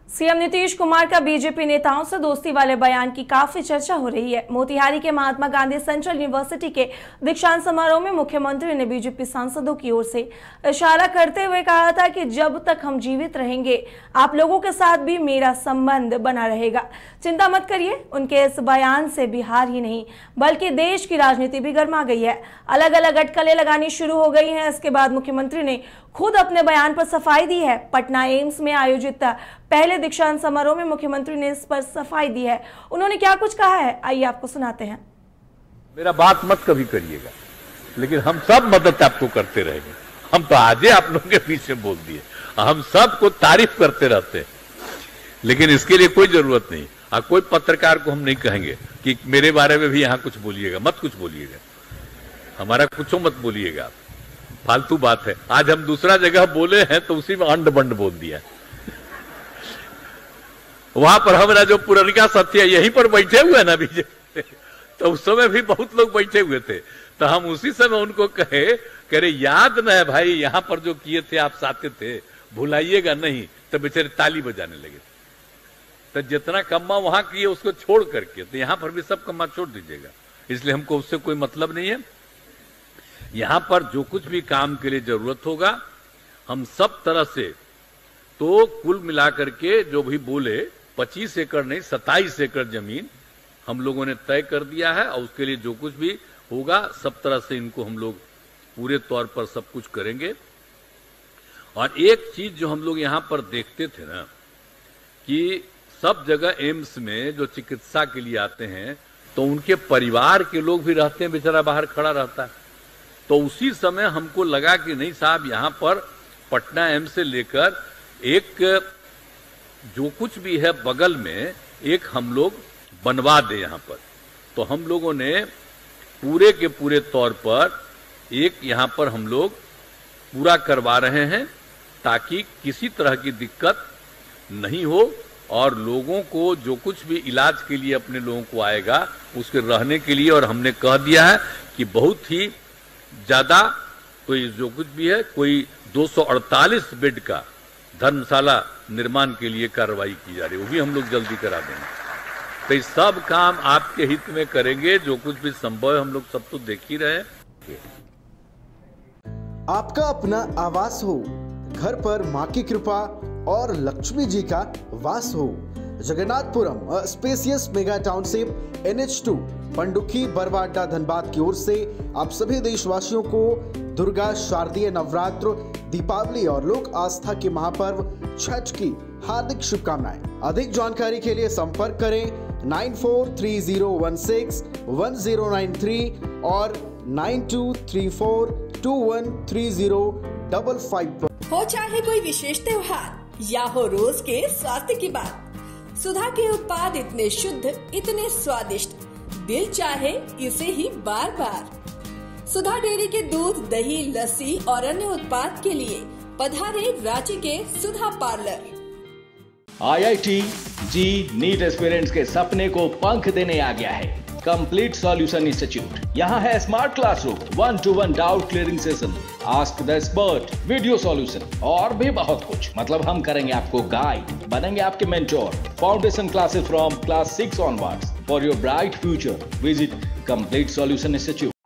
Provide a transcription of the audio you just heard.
CM Nitish Kumar का BJP नेताओं से दोस्ती वाले बयान की काफी चर्चा हो रही है। मोतिहारी के महात्मा गांधी सेंट्रल यूनिवर्सिटी के दीक्षांत समारोह में मुख्यमंत्री ने बीजेपी सांसदों की ओर से इशारा करते हुए कहा था कि जब तक हम जीवित रहेंगे आप लोगों के साथ भी मेरा संबंध बना रहेगा। चिंता मत करिए। उनके इस बयान से बिहार ही नहीं बल्कि देश की राजनीति भी गर्मा गई है। अलग अलग अटकलें लगानी शुरू हो गई हैं। इसके बाद मुख्यमंत्री ने खुद अपने बयान पर सफाई दी है। पटना एम्स में आयोजित पहले दीक्षांत समारोह में मुख्यमंत्री ने इस पर सफाई दी है। उन्होंने क्या कुछ कहा है, आइए आपको सुनाते हैं। मेरा बात मत कभी करिएगा, लेकिन हम सब मदद आपको करते रहेंगे। हम तो आज ही आप लोगों के पीछे बोल दिए, हम सबको तारीफ करते रहते हैं, लेकिन इसके लिए कोई जरूरत नहीं। कोई पत्रकार को हम नहीं कहेंगे कि मेरे बारे में भी यहां कुछ बोलिएगा, मत कुछ बोलिएगा, हमारा कुछ मत बोलिएगा, फालतू बात है। आज हम दूसरा जगह बोले हैं तो उसी में अंड बंड बोल दिया। वहां पर हमारा जो पुरनिका सत्य यहीं पर बैठे हुए ना बीजेपी, तो उस समय भी बहुत लोग बैठे हुए थे, तो हम उसी समय उनको कहे कि याद न है भाई, यहां पर जो किए थे आप साथे थे, भुलाइएगा नहीं। तो बेचारे ताली बजाने लगे। तो जितना कम्मा वहां किए उसको छोड़ करके तो यहां पर भी सब कम्मा छोड़ दीजिएगा। इसलिए हमको उससे कोई मतलब नहीं है। यहां पर जो कुछ भी काम के लिए जरूरत होगा हम सब तरह से, तो कुल मिलाकर के जो भी बोले 25 एकड़ नहीं 27 एकड़ जमीन हम लोगों ने तय कर दिया है, और उसके लिए जो कुछ भी होगा सब तरह से इनको हम लोग पूरे तौर पर सब कुछ करेंगे। और एक चीज जो हम लोग यहां पर देखते थे ना, कि सब जगह एम्स में जो चिकित्सा के लिए आते हैं तो उनके परिवार के लोग भी रहते हैं, बेचारा बाहर खड़ा रहता है। तो उसी समय हमको लगा कि नहीं साहब, यहां पर पटना एम्स से लेकर एक जो कुछ भी है बगल में एक हम लोग बनवा दे यहां पर। तो हम लोगों ने पूरे के पूरे तौर पर एक यहां पर हम लोग पूरा करवा रहे हैं, ताकि किसी तरह की दिक्कत नहीं हो, और लोगों को जो कुछ भी इलाज के लिए अपने लोगों को आएगा उसके रहने के लिए। और हमने कह दिया है कि बहुत ही ज्यादा कोई जो कुछ भी है, कोई 248 बेड का धर्मशाला निर्माण के लिए कार्रवाई की जा रही है, वो भी हम लोग जल्दी करा देंगे। तो ये सब काम आपके हित में करेंगे। जो कुछ भी संभव है हम लोग सब तो देख ही रहे हैं। आपका अपना आवास हो, घर पर मां की कृपा और लक्ष्मी जी का वास हो। Jagannathpuram spacious mega township NH2 Pandukhi Barwada Dhanbad की ओर से आप सभी देशवासियों को दुर्गा शारदीय नवरात्र, दीपावली और लोक आस्था के महापर्व छठ की हार्दिक शुभकामनाएं। अधिक जानकारी के लिए संपर्क करें 9430161093 और 9234213055 पर। हो चाहे कोई विशेष त्योहार या हो रोज के स्वास्थ्य की बात, सुधा के उत्पाद इतने शुद्ध, इतने स्वादिष्ट, दिल चाहे इसे ही बार बार। सुधा डेयरी के दूध, दही, लस्सी और अन्य उत्पाद के लिए पधारे रांची के Sudha parlour. IIT JEE NEET aspirants के सपने को पंख देने आ गया है कंप्लीट सॉल्यूशन इंस्टीट्यूट। यहाँ है smart classroom, 1-to-1 doubt clearing session, ask the expert, video solution और भी बहुत कुछ। मतलब हम करेंगे आपको गाइड, बनेंगे आपके mentor. Foundation classes from class 6 onwards for your bright future. Visit complete solution institute.